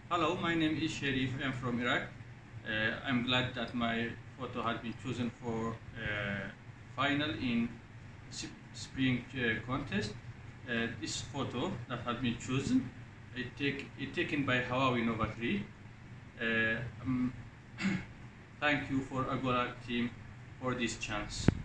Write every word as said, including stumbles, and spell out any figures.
Hello, my name is Sharief. I'm from Iraq. Uh, I'm glad that my photo has been chosen for uh, final in spring uh, contest. Uh, this photo that has been chosen, it take it taken by Huawei Nova three. Uh, um, thank you for Agora team for this chance.